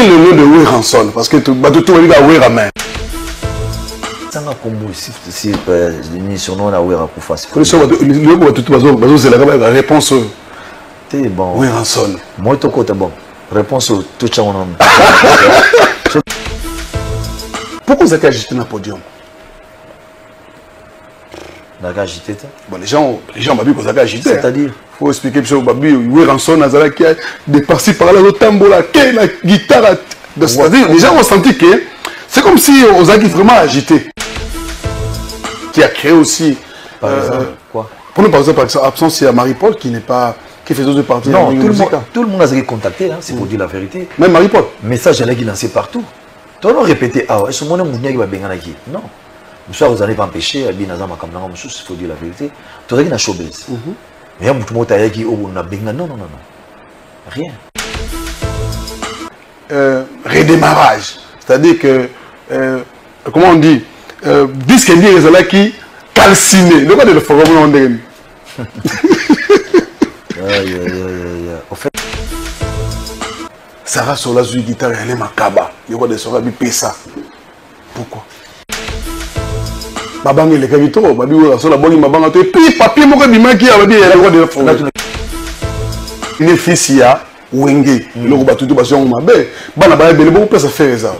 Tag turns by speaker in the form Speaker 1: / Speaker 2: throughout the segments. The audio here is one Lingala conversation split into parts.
Speaker 1: vient le nom de Weranson? Parce que tout le monde dit Weramé.
Speaker 2: Ça m'a combo si l'émission non a Wera Koufa.
Speaker 1: C'est la réponse.
Speaker 2: C'est bon.
Speaker 1: Weranson.
Speaker 2: Moi, tout côté bon. Réponse au tout ça on a.
Speaker 1: Pourquoi vous avez agité dans le podium?
Speaker 2: Agité.
Speaker 1: Bon, les gens m'ont vous avez agité.
Speaker 2: C'est-à-dire?
Speaker 1: Il faut expliquer que Weranson a qui a dépassé par là le tambour, la guitare. C'est-à-dire, les gens ont senti que c'est comme si on a vraiment agité. Qui a créé aussi.
Speaker 2: Par exemple, quoi?
Speaker 1: Pour nous, par exemple, absence, il y a Marie-Paul qui n'est pas. Qui fait d'autres parties.
Speaker 2: Non, tout le monde a été contacté, hein, c'est pour dire la vérité.
Speaker 1: Même Marie-Paul.
Speaker 2: Message à qui lancé partout. Tu as répété, ah, est-ce que mon ami va bien qui? Non. Vous n'allez pas empêcher, il faut dire la vérité. Tu as dit que showbiz. Mais il y a beaucoup de gens qui ont dit non. Rien.
Speaker 1: Redémarrage. C'est-à-dire que, comment on dit, disque et dire là qui calciné. Le quoi de le forum on dit.
Speaker 2: En fait,
Speaker 1: Sarah Sola sur guitare, elle est macaba. Le quoi de Sarah Bipesa. Pourquoi? Babang il est cavito, babi ou la bonne mabanga et puis papier mon bima qui a dit le quoi de le forum. Il est fils ya Wenge. Le quoi tout bas on mabe. Bana ba bele beaucoup plus à faire ça.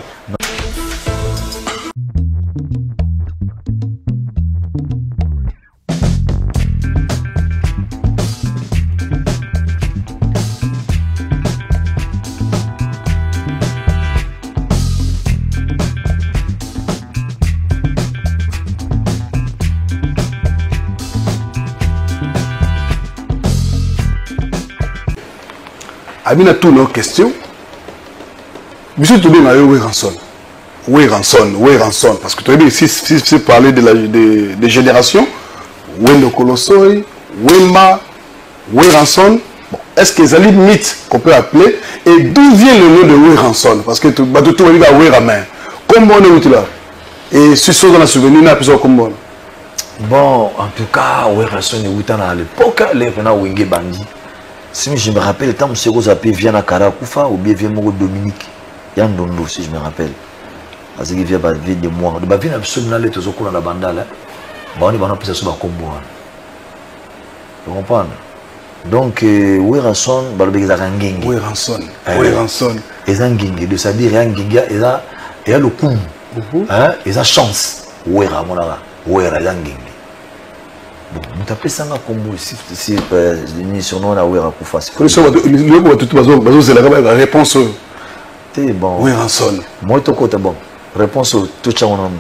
Speaker 1: Amina toutes nos questions. Monsieur Toubé m'a eu Weranson. Parce que Toubé, si parler des générations, Wendo Kolosoi, Wemba, Weranson, bon, est-ce que c'est un mythe qu'on peut appeler? Et d'où vient le nom de Weranson? Parce que tout le monde dit Weramé. Comment on est là? Et si ce dans la souvenir, on a plusieurs comment?
Speaker 2: Bon, en tout cas, Weranson est à l'époque, les venants Wenge Bandi. Si je me rappelle, tant que M. Rosape vient à Karakoufa ou bien vient Dominique, Yandondo, si je me rappelle. Parce qu'il vient de moi. Il vient absolument les tous au cours de la bandale. On est en plus sur le combo. Vous comprenez? Donc, Weranson, il y a un gang.
Speaker 1: Weranson.
Speaker 2: Il y a un gang. De ça dire, il y a un gang. Il y a le coup. Il y a chance. Weranson, il y a un gang. Bon, nous appelons ça comme si l'émission non a Wera Koufa.
Speaker 1: C'est la réponse.
Speaker 2: C'est bon.
Speaker 1: Weranson.
Speaker 2: Moi, tout côté bon. Réponse au tout ça on a.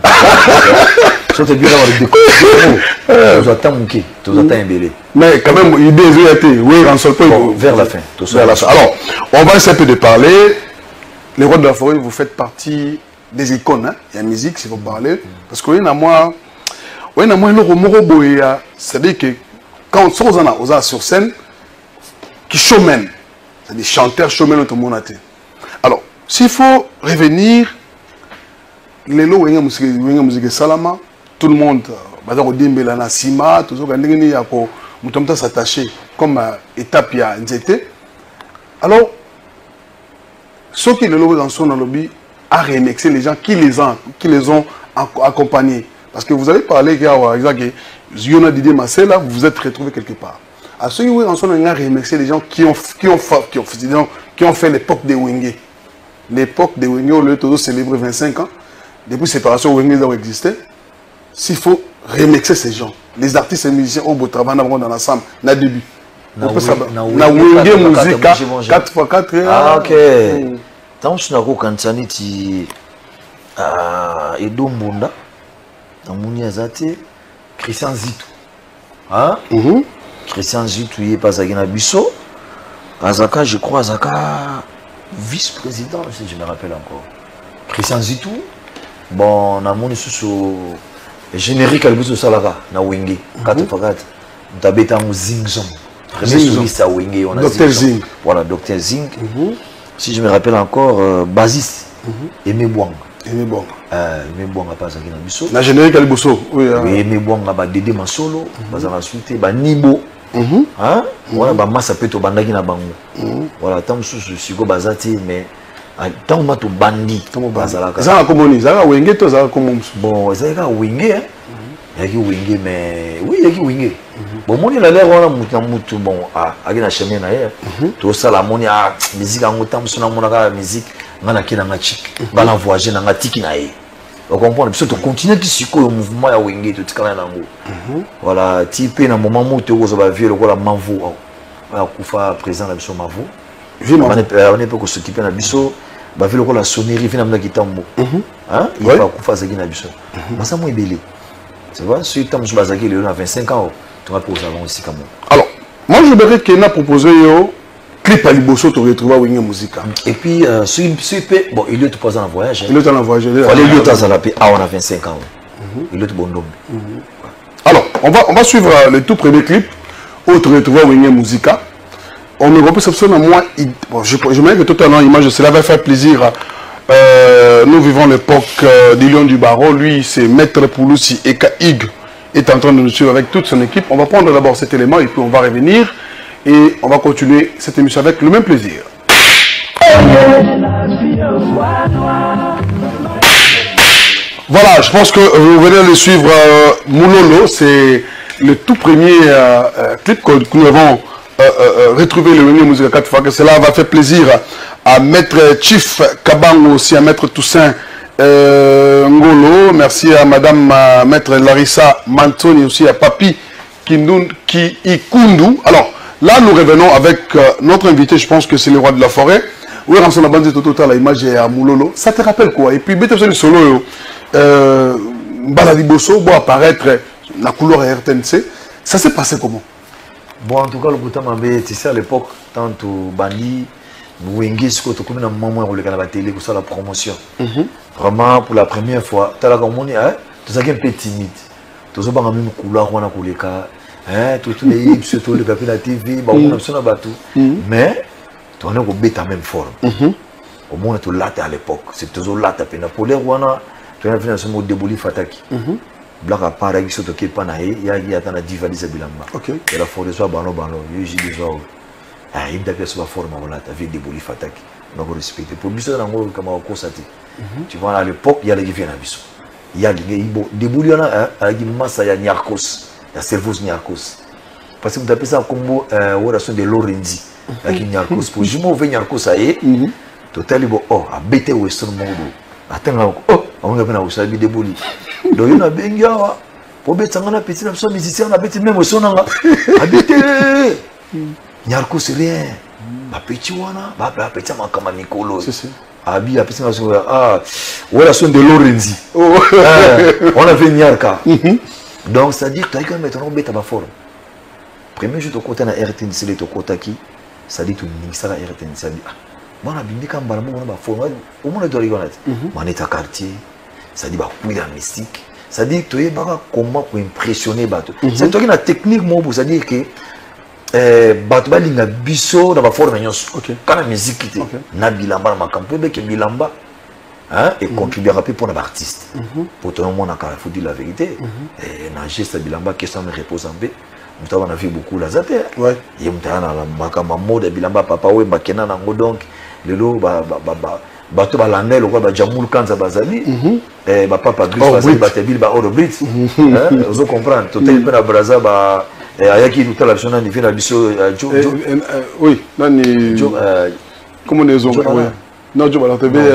Speaker 2: Si tu bien avoir des attends mon qui, tu attends un bébé.
Speaker 1: Mais quand même, l'idée est été Weranson
Speaker 2: vers la fin.
Speaker 1: Alors, on va essayer un peu de parler. Les rois de la forêt, vous faites partie des icônes. Hein? Il y a musique, si vous parlez. Parce que moi. Oui, c'est-à-dire que quand on est sur scène, qui showman, c'est-à-dire chanteur showman tout le monde. Alors, s'il faut revenir, les lots musique salama, tout le monde, tout le monde s'attacher comme étape à NZT. Alors, ceux qui les lots dans son lobby a remixé les gens qui les ont accompagnés. Parce que vous avez parlé que Yona Didier Marcella, vous vous êtes retrouvé quelque part. À ceux qui ont remercié les gens qui ont fait l'époque des Wenge. L'époque des Wenge, au lieu de célébrer 25 ans, depuis séparation, Wenge ont existé. S'il faut remercier ces gens, les artistes et musiciens au beau travail dans l'ensemble, na début. Na Wenge musique 4x4.
Speaker 2: Ah ok. Tant que je n'ai pas Kansaniti Edo Mbunda. Dans mon Azate, Christian Zitou. Hein? Christian Zitou, il est pas à Guinabisso. Azaka, je crois, Azaka, vice-président, si je me rappelle encore. Christian Zitou. Bon, on a mon sous générique à l'Ibousso Salara, na Wenge, 4x4. On a bêta un Zingzong. Soliste à Wenge, on a
Speaker 1: Dr Zing.
Speaker 2: Voilà, Dr Zing. Si je me rappelle encore, Basis, Aimé Bouang.
Speaker 1: Aimé Bouang.
Speaker 2: Aimé Bouang a pas à Guinabisso.
Speaker 1: La générique à l'Ibousso. Oui,
Speaker 2: Aimé Bouang a Dédé Masolo, Bazala Suite, Nibo. Voilà, Massa Peto Bandagi na Bango. Voilà, tant que je suis go Bazati, mais tant que tu bandi
Speaker 1: ça comme on ça wenge to ça comme
Speaker 2: bon ça ka wenge hein yaki wenge mais oui yaki wenge bon moni la l'air wana mutu bon akina chemin na ye to sala moni musique en autant sona monaka musique ngana kina ngachi bana voyager na ngatiki na ye on comprend parce que tu continues qui siko le mouvement ya wenge to tikala na ngo voilà type na moment mo to ko ba vieux le ko la manvu akufa présent na biso mavu on est pas s'occuper na biso ba vieux le ko la sonnerie vina mna kitambo hein il va akufa zaki na biso masa mo ebele tu vois si tu as basaki le 25 ans tu vas pour salon ici comme
Speaker 1: alors moi je voudrais qu'il a proposé yo clip à Liboso tu retrouver wenge musique
Speaker 2: et puis si bon il est tout pas en voyage
Speaker 1: il est en voyage
Speaker 2: fallait lui temps à la paix on a 25 ans il est tout bon homme
Speaker 1: alors on va suivre le tout premier clip autre retrouver wenge musique on me repose sur moi bon je mets que tout à l'heure image cela va faire plaisir nous vivons l'époque du Lion du Barreau. Lui, c'est Maître Pouloussi et Kaig est en train de nous suivre avec toute son équipe. On va prendre d'abord cet élément et puis on va revenir et on va continuer cette émission avec le même plaisir. Voilà, je pense que vous venez de suivre Moulolo. C'est le tout premier clip que nous avons retrouvé le Wenge Musique 4 fois. Que cela va faire plaisir à Maître Chief Kabango, aussi à Maître Toussaint Ngolo, merci à Madame Maître Larissa Mantoni, aussi à Papi Ikundu. Alors là nous revenons avec notre invité, je pense que c'est le roi de la forêt. Oui, on a bandé tout à l'image à Moulolo. Ça te rappelle quoi? Et puis Bete Solo Baladiboso doit apparaître la couleur RTNC. Ça s'est passé comment?
Speaker 2: Bon, en tout cas, le Boutama, tu sais, à l'époque, tant que Bandi, Wenge, ce que tu as moment où la télé, pour ça la promotion. Vraiment, pour la première fois, tu as la commune, tu es un peu timide. Tu as même couleur, on a coulé, tout les hips, tout le papier la TV, on a besoin de mais tu as un bête en même forme. Au moins, tu l'as à l'époque. C'est toujours là, tu as Napoléon, tu as fait un mot de Bouli Fataki. Black à part avec ce qui est pas naïf, il y a un divalisé bilamba. Et la forêt soit bano, j'ai des gens. Il y a des formes là, tu as vu des Bouli Fataki. Donc, respecter. Pour lui, c'est un mot comme on constate. Tu vois, à l'époque, il y a les différents bisous. Il y a des Bouli, il y a des masses, il y a Niarkos, il y a Servos Niarkos. Parce que vous appelez ça comme relation de Lorenzi. Il y a Niarkos. Pour je m'en vais Niarkos, total, oh, à BT Western Mondo. Attends, oh, on va venir au des Bouli. Donc, il y a Bengawa. Pour mettre un petit musicien, on a petit même au son. Habité Niarkos, c'est rien. Ma petit wana, ma petit comme Nicolo. Abi a petit relation de Lorenzi. On a fait Niarka. Donc, c'est-à-dire que tu as quand même mettre un bête à ma forme. Premier jour, tu as côté na RTNC, tu as côté qui, c'est-à-dire que tu as ça la RTNC. Bon, on a bien quand même ma forme. Au moins, tu as rigolé. On est à quartier. C'est-à-dire que tu as la mystique. C'est-à-dire que tu as comment pour impressionner Bato. C'est toi qui as la technique, c'est-à-dire que Bato ba linga biso na ba forme nyonso. Quand la musique était na bilamba na makampo be ke bilamba et contribuer à pour les artistes. Pour tout le monde il faut dire la vérité. Et na geste bilamba que ça me repose en paix. On a vu beaucoup la zate. Ouais. Et on a na makamba mode bilamba papa we bakena na ngo donc lelo bato balanda le ba jamul kanza bazali ba papa gris bazali batebil ba orobrit. Vous comprenez total pe na braza ba ayaki tout la version na biso
Speaker 1: oui nani comment les ont non je vais TV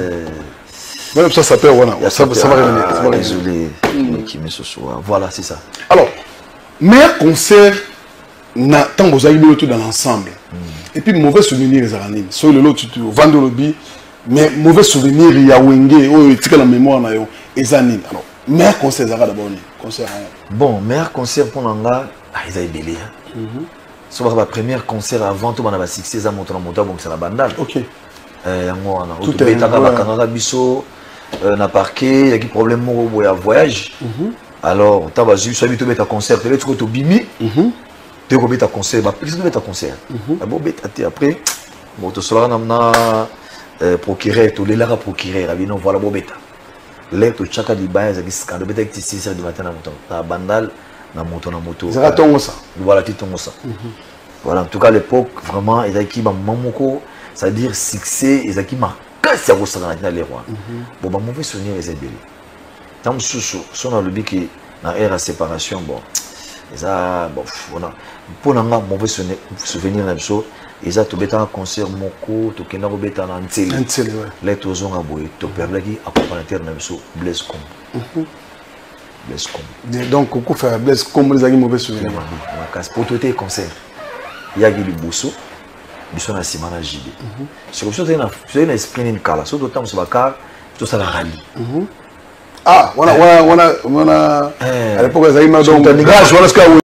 Speaker 1: même ça s'appelle ça va revenir
Speaker 2: désolé qui me ce soir voilà c'est ça
Speaker 1: alors meilleur concert na tant vous avez tout dans l'ensemble et puis mauvais souvenir les aranim sur le lot tu vendre le bi mais mauvais souvenir il y a Wenge oh tu la mémoire na yo ezanine alors meilleur concert zara d'abord concert
Speaker 2: bon meilleur concert pour nanga ils avaient belé sur la première concert avant tout on a succès ça monte donc c'est la bandale OK yango wana tout beta ka kananga biso na parquet il y a qui problème mo voyage alors tu vas juste habitué beta concert tu es bimi tu es beta concert ba plus beta concert bon beta après bon to sola na procureur to lela procureur abino voilà bon beta les to chaka di baya za kiska do beta ki 6h du matin na bandale na moto ça
Speaker 1: tombe ça
Speaker 2: voilà tu tombe ça voilà en tout cas l'époque vraiment ils a qui ba mamoko c'est-à-dire succès ils a qui makasi ya kosangana na les rois bon ba mauvais souvenir les ebele tant sous son a le bi que na ère de séparation bon ça bon on a pour na mauvais souvenir na biso eza to beta concert moko to kenda ko beta na nteli les tozonga boye to perdaki accompagnateur na biso Blaise Kombo Blaise Kombo
Speaker 1: donc beaucoup faire Blaise Kombo les amis mauvais souvenir
Speaker 2: na casse pour tout concert yagi liboso biso na sima na JB c'est comme ça tu na esprit ni kala so d'autant so bakar to ça la rallye
Speaker 1: ah on a à l'époque les amis donc gage voilà ce que